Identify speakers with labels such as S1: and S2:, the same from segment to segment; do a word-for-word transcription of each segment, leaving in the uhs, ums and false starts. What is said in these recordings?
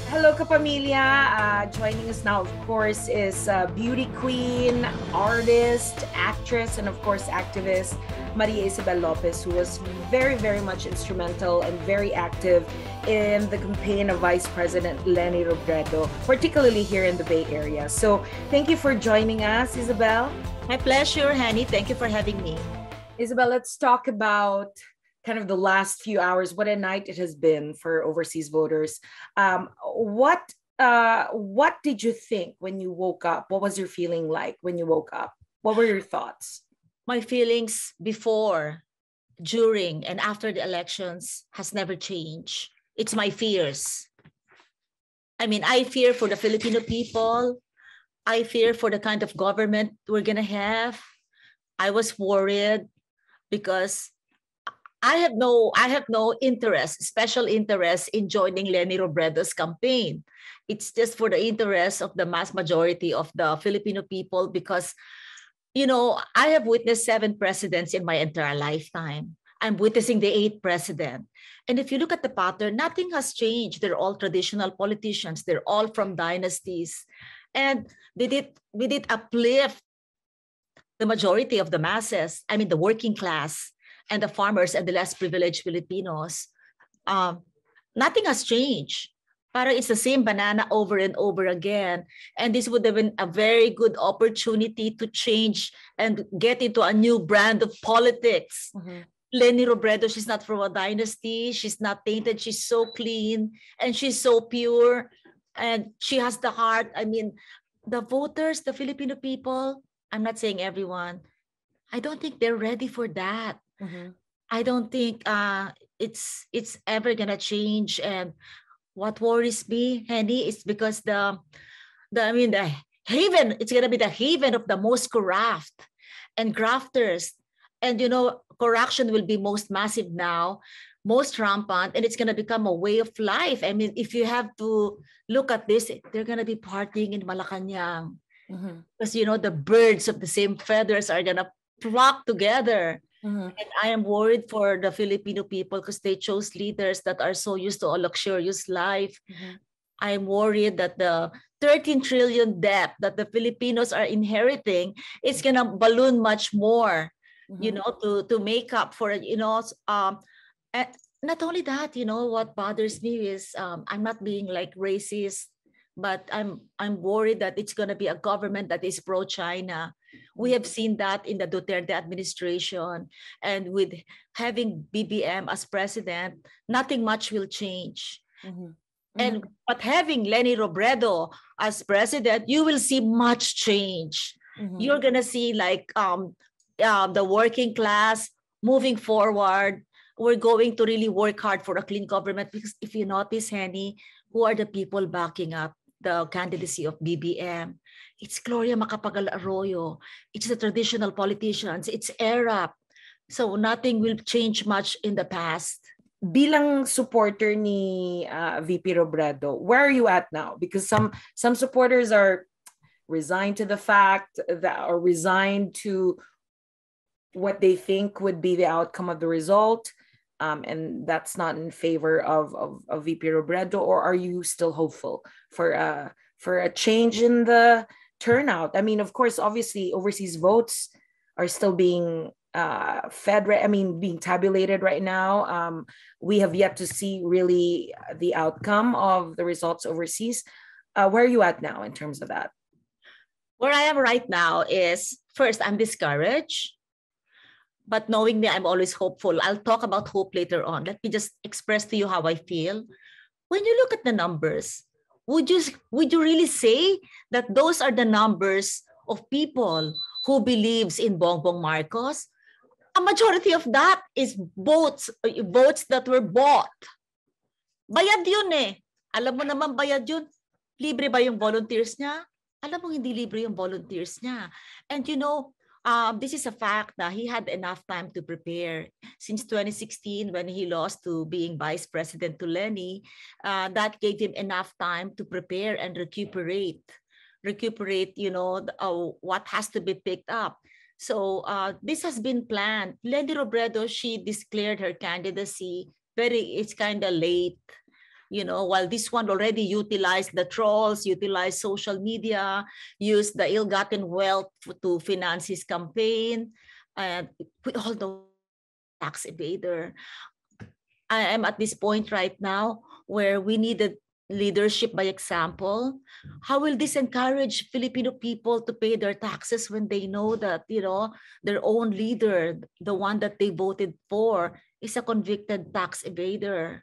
S1: Hello, kapamilya. Uh, joining us now, of course, is uh, beauty queen, artist, actress, and of course, activist Maria Isabel Lopez, who was very, very much instrumental and very active in the campaign of Vice President Leni Robredo, particularly here in the Bay Area. So thank you for joining us, Isabel.
S2: My pleasure, Henni. Thank you for having me.
S1: Isabel, let's talk about kind of the last few hours. What a night it has been for overseas voters. Um, what uh, what did you think when you woke up? What was your feeling like when you woke up? What were your thoughts?
S2: My feelings before, during, and after the elections has never changed. It's my fears. I mean, I fear for the Filipino people. I fear for the kind of government we're going to have. I was worried because I have no, I have no interest, special interest in joining Leni Robredo's campaign. It's just for the interest of the mass majority of the Filipino people because, you know, I have witnessed seven presidents in my entire lifetime. I'm witnessing the eighth president. And if you look at the pattern, nothing has changed. They're all traditional politicians. They're all from dynasties. And they did, we did uplift the majority of the masses, I mean, the working class, and the farmers and the less privileged Filipinos. Um, nothing has changed. Parang it's the same banana over and over again. And this would have been a very good opportunity to change and get into a new brand of politics. Mm-hmm. Leni Robredo, she's not from a dynasty. She's not tainted. She's so clean and she's so pure. And she has the heart. I mean, the voters, the Filipino people, I'm not saying everyone, I don't think they're ready for that. Mm-hmm. I don't think uh, it's it's ever gonna change. And what worries me, Henni, is because the the I mean the haven. It's gonna be the haven of the most corrupt and grafters, and you know corruption will be most massive now, most rampant, and it's gonna become a way of life. I mean, if you have to look at this, they're gonna be partying in Malacanang mm-hmm. because you know the birds of the same feathers are gonna flock together. Mm-hmm. And I am worried for the Filipino people because they chose leaders that are so used to a luxurious life. Mm-hmm. I'm worried that the thirteen trillion debt that the Filipinos are inheriting is going to balloon much more, mm-hmm. you know, to, to make up for it, you know. Um, and not only that, you know, what bothers me is um, I'm not being like racist, but I'm I'm worried that it's going to be a government that is pro-China. We have seen that in the Duterte administration, and with having B B M as president, nothing much will change. Mm-hmm. Mm-hmm. And but having Leni Robredo as president, you will see much change. Mm-hmm. You're gonna see like um, uh, the working class moving forward. We're going to really work hard for a clean government because if you notice, Henni, who are the people backing up the candidacy of B B M? It's Gloria Macapagal Arroyo. It's the traditional politicians. It's Arab. So nothing will change much in the past.
S1: Bilang supporter ni uh, V P Robredo, where are you at now? Because some some supporters are resigned to the fact that or resigned to what they think would be the outcome of the result. Um, and that's not in favor of, of, of V P Robredo, or are you still hopeful for uh, for a change in the turnout? I mean, of course, obviously, overseas votes are still being uh, fed, right? I mean, being tabulated right now. Um, we have yet to see really the outcome of the results overseas. Uh, where are you at now in terms of that?
S2: Where I am right now is, first, I'm discouraged. But knowing me, I'm always hopeful. I'll talk about hope later on. Let me just express to you how I feel. When you look at the numbers, would you, would you really say that those are the numbers of people who believes in Bongbong Marcos? A majority of that is votes, votes that were bought. Bayad yun eh. Alam mo naman bayad yun. Libre ba yung volunteers niya? Alam mo hindi libre yung volunteers niya. And you know, Um, this is a fact that he had enough time to prepare. Since twenty sixteen, when he lost to being vice president to Leni, uh, that gave him enough time to prepare and recuperate, recuperate, you know, uh, what has to be picked up. So uh, this has been planned. Leni Robredo, she declared her candidacy very, it's kind of late. You know, while this one already utilized the trolls, utilized social media, used the ill-gotten wealth to finance his campaign. And we all know tax evader. I am at this point right now where we needed leadership by example. How will this encourage Filipino people to pay their taxes when they know that, you know, their own leader, the one that they voted for, is a convicted tax evader?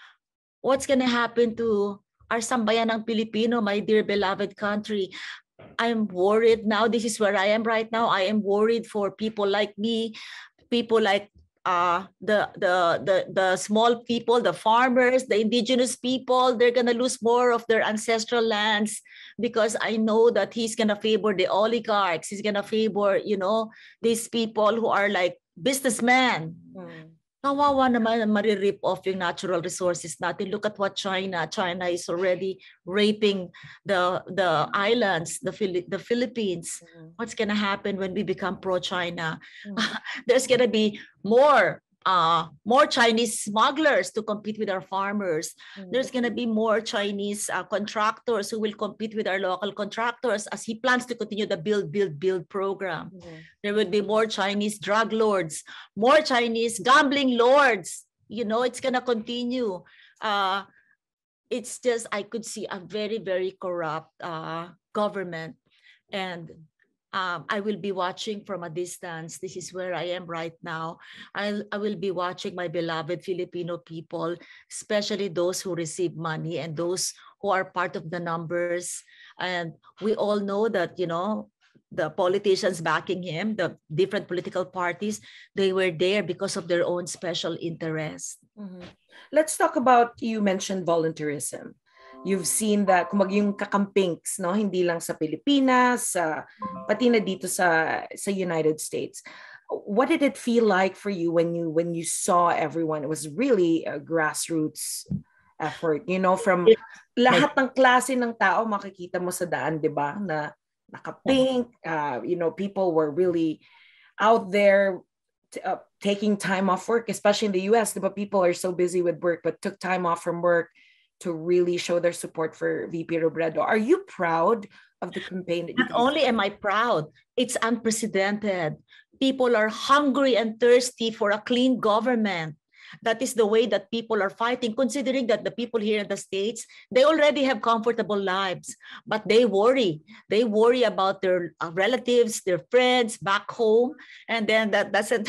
S2: What's going to happen to our sambayanang Pilipino, my dear beloved country? I'm worried now. This is where I am right now. I am worried for people like me, people like uh, the, the, the, the small people, the farmers, the indigenous people. They're going to lose more of their ancestral lands because I know that he's going to favor the oligarchs. He's going to favor, you know, these people who are like businessmen. Mm. Kawawa naman maririp off yung natural resources natin. Look at what China, China is already raping the, the islands, the, Phili the Philippines. Mm-hmm. What's going to happen when we become pro-China? Mm-hmm. There's going to be more uh, more Chinese smugglers to compete with our farmers. Mm-hmm. There's going to be more Chinese uh, contractors who will compete with our local contractors as he plans to continue the build, build, build program. Mm-hmm. There will be more Chinese drug lords, more Chinese gambling lords. You know, it's going to continue. Uh, it's just, I could see a very, very corrupt uh, government. And Um, I will be watching from a distance. This is where I am right now. I'll, I will be watching my beloved Filipino people, especially those who receive money and those who are part of the numbers. And we all know that, you know, the politicians backing him, the different political parties, they were there because of their own special interest.
S1: Mm-hmm. Let's talk about, you mentioned volunteerism. You've seen that kumbaga yung kakampings, no, hindi lang sa Pilipinas, sa pati na dito sa sa United States. What did it feel like for you when you when you saw everyone? It was really a grassroots effort, you know, from lahat ng klase ng tao makikita mo sa daan, 'di ba? Na naka-pink, uh, you know, people were really out there uh, taking time off work, especially in the U S, 'di ba? People are so busy with work but took time off from work to really show their support for V P Robredo. Are you proud of the campaign? That you
S2: Not only am I proud, it's unprecedented. People are hungry and thirsty for a clean government. That is the way that people are fighting, considering that the people here in the States, they already have comfortable lives, but they worry. They worry about their relatives, their friends back home, and then that doesn't,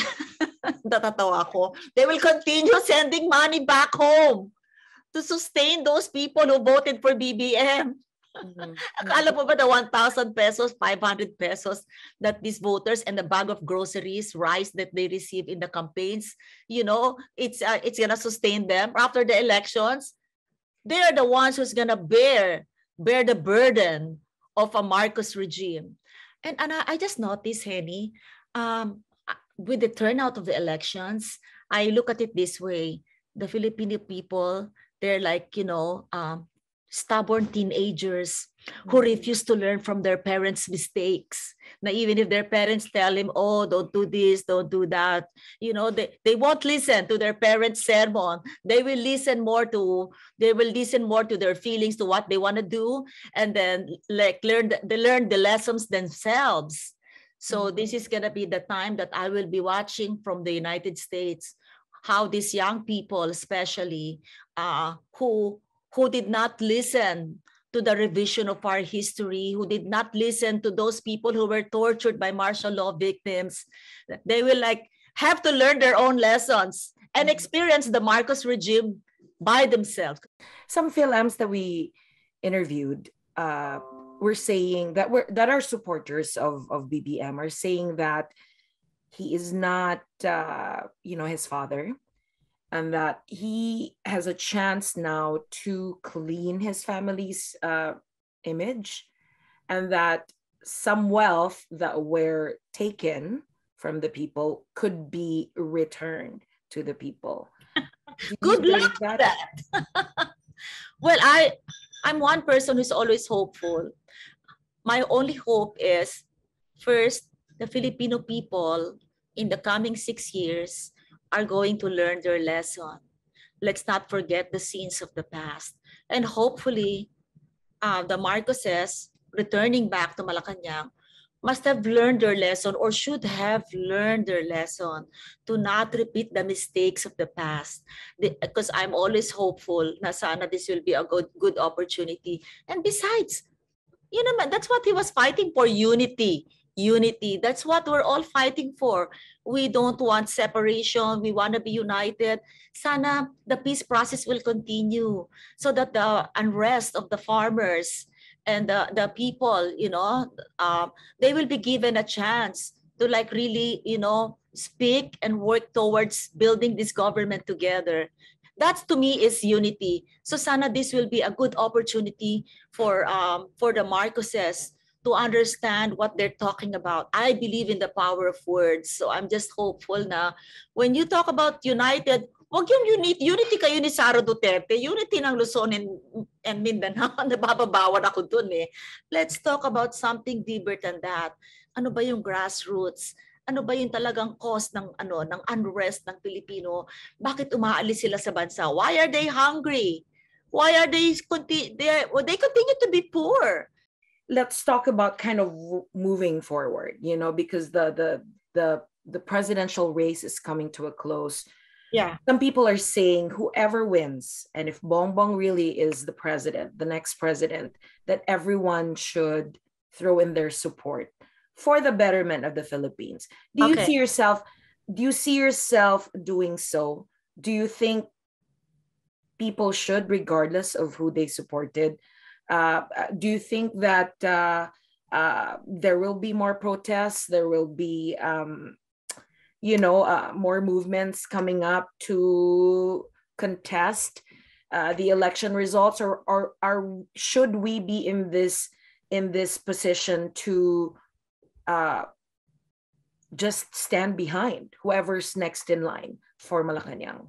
S2: natatawa ako. They will continue sending money back home to sustain those people who voted for B B M. Mm-hmm. Akala mo ba the one thousand pesos, five hundred pesos that these voters and the bag of groceries, rice that they receive in the campaigns, you know, it's uh, it's gonna sustain them after the elections? They are the ones who's gonna bear bear the burden of a Marcos regime. And, and I, I just noticed, Henni, um, with the turnout of the elections, I look at it this way. The Filipino people, they're like, you know, um, stubborn teenagers who refuse to learn from their parents' mistakes. Now, even if their parents tell him, oh, don't do this, don't do that, you know, they, they won't listen to their parents' sermon. They will listen more to, they will listen more to their feelings, to what they want to do, and then like learn, they learn the lessons themselves. So mm-hmm. This is going to be the time that I will be watching from the United States, how these young people, especially uh, who, who did not listen to the revision of our history, who did not listen to those people who were tortured by martial law victims, they will like have to learn their own lessons and experience the Marcos regime by themselves.
S1: Some Philams that we interviewed uh, were saying that we're that are supporters of, of B B M are saying that he is not, uh, you know, his father, and that he has a chance now to clean his family's uh, image, and that some wealth that were taken from the people could be returned to the people.
S2: Good luck with that. Well, I, I'm one person who's always hopeful. My only hope is, first, the Filipino people in the coming six years are going to learn their lesson. let's not forget the scenes of the past. And hopefully, uh, the Marcoses returning back to Malacanang must have learned their lesson, or should have learned their lesson, to not repeat the mistakes of the past. Because I'm always hopeful na sana this will be a good, good opportunity. And besides, you know, that's what he was fighting for, unity. Unity. That's what we're all fighting for. We don't want separation. We want to be united. Sana the peace process will continue so that the unrest of the farmers and the, the people, you know, uh, they will be given a chance to like really, you know, speak and work towards building this government together. That to me is unity. So sana this will be a good opportunity for um, for the Marcoses to understand what they're talking about. I believe in the power of words. So I'm just hopeful na when you talk about united, wag yung unity, unity kayo ni Sara Duterte, unity ng Luzon and, and Mindanao, nabababawan ako dun eh. Let's talk about something deeper than that. Ano ba yung grassroots? Ano ba yung talagang cause ng ano ng unrest ng Pilipino? Bakit umaalis sila sa bansa? Why are they hungry? Why are they they well, they continue to be poor?
S1: Let's talk about kind of moving forward, you know, because the the the the presidential race is coming to a close.
S2: Yeah.
S1: Some people are saying whoever wins, and if Bongbong really is the president, the next president, that everyone should throw in their support for the betterment of the Philippines. Do you
S2: Okay.
S1: see yourself, do you see yourself doing so? Do you think people should, regardless of who they supported, uh, do you think that uh, uh, there will be more protests? There will be, um, you know, uh, more movements coming up to contest uh, the election results, or, or, or should we be in this in this position to uh, just stand behind whoever's next in line for Malacanang?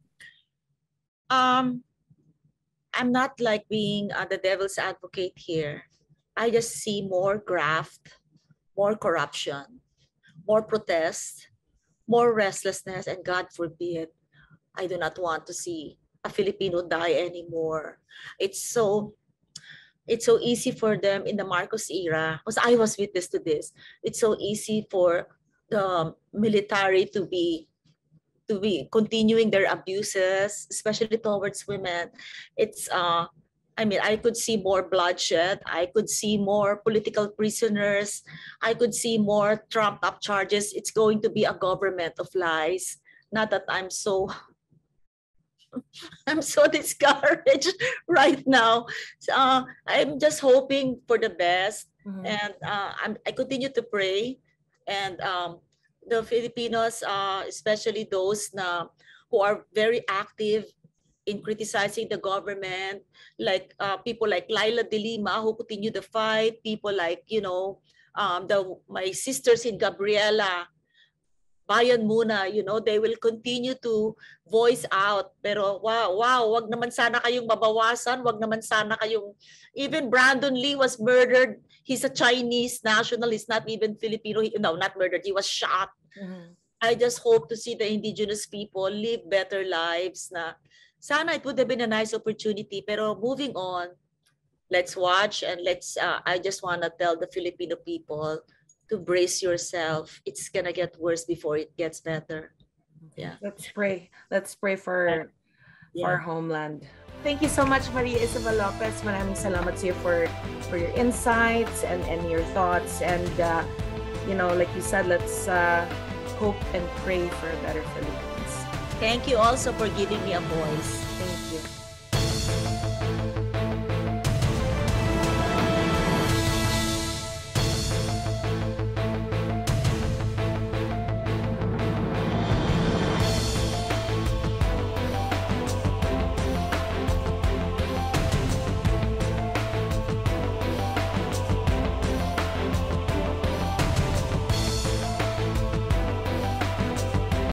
S2: Um, I'm not like being uh, the devil's advocate here. I just see more graft, more corruption, more protest, more restlessness, and God forbid, I do not want to see a Filipino die anymore. It's so, it's so easy for them in the Marcos era, because I was witness to this. It's so easy for the military to be to be continuing their abuses, especially towards women. It's, uh, I mean, I could see more bloodshed. I could see more political prisoners. I could see more trumped up charges. It's going to be a government of lies. Not that I'm so, I'm so discouraged right now. Uh, I'm just hoping for the best. Mm-hmm. And uh, I'm, I continue to pray. And um, the Filipinos, uh, especially those na, who are very active in criticizing the government, like uh, people like Laila de Lima, who continue the fight, people like, you know, um, the my sisters in Gabriela, bayan muna, you know, they will continue to voice out. Pero wow, wow, wag naman sana kayong mabawasan, wag naman sana kayong, even Brandon Lee was murdered. He's a Chinese national, he's not even Filipino. He, no, not murdered, he was shot. Mm-hmm. I just hope to see the indigenous people live better lives na sana it would have been a nice opportunity. Pero moving on, let's watch and let's, uh, I just want to tell the Filipino people to brace yourself. It's gonna get worse before it gets better. Yeah.
S1: Let's pray. Let's pray for, yeah. for our homeland. Thank you so much, Maria Isabel Lopez. Maraming salamat sa iyo for, for your insights and, and your thoughts. And, uh, you know, like you said, let's uh, hope and pray for a better Philippines.
S2: Thank you also for giving me a voice.
S1: Thank you.